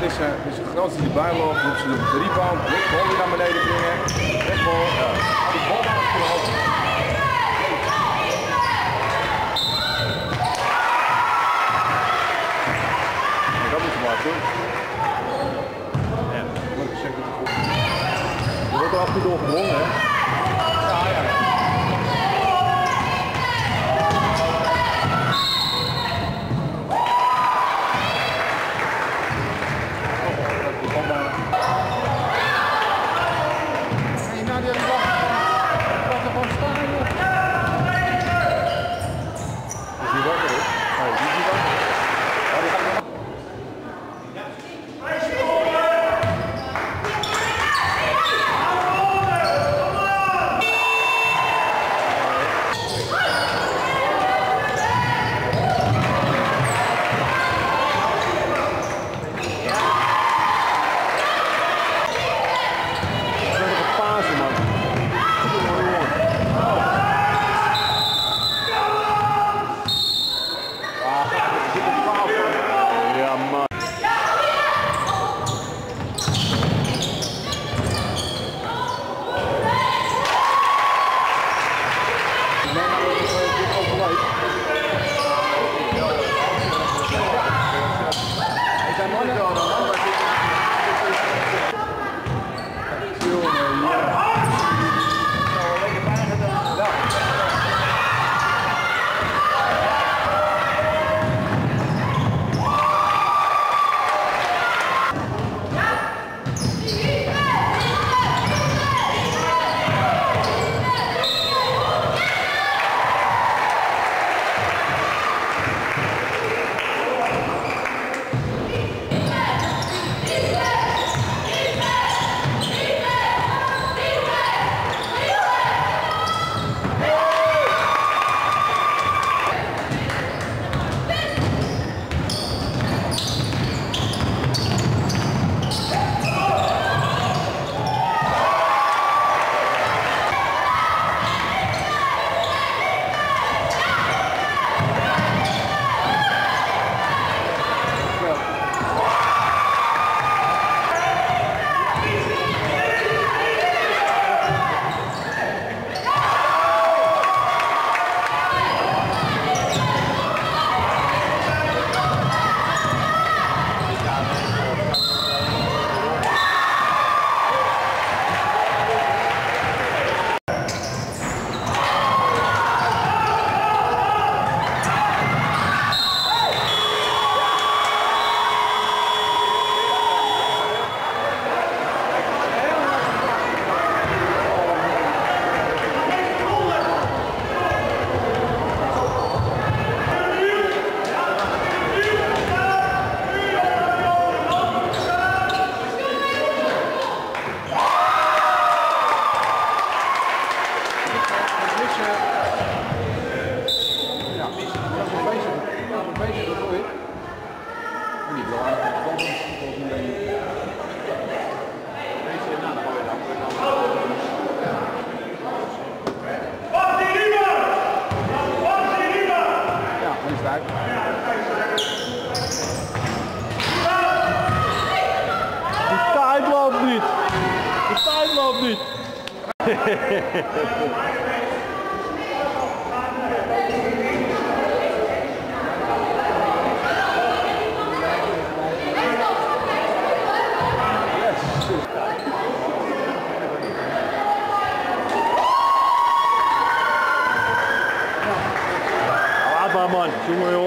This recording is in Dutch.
missen. Dus het grootste die bij loopt, roept ze de rebound, bal weer naar beneden brengen. Wegbal, ja. De bal naar het hoofd. Dat moet je maar doen. Ja, moet ik zeggen dat het goed is. Je wordt er af en toe door gewonnen, hè? Ja, ja. Man,